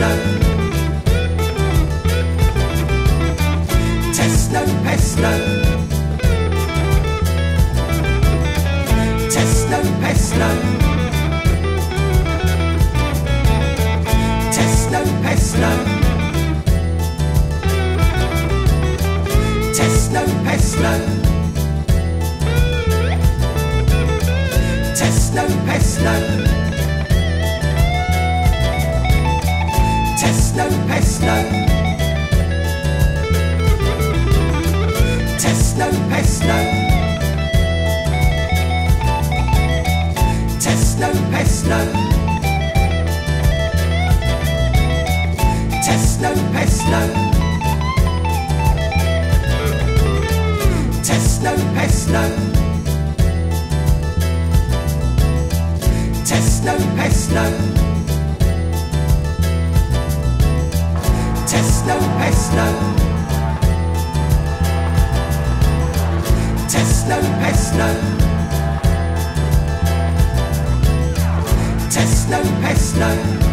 Tesnopesno, Tesnopesno, Tesnopesno, Tesnopesno, Tesnopesno, Tesnopesno, Tesnopesno, Tesnopesno, Tesnopesno, Tesnopesno, Tesnopesno, Tesnopesno, Tesnopesno, Tesnopesno,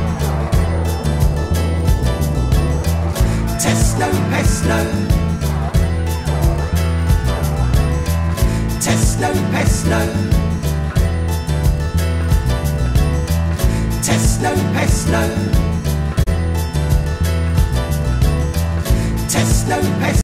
Tesnopesno, Tesnopesno, Tesnopesno, Tesnopesno.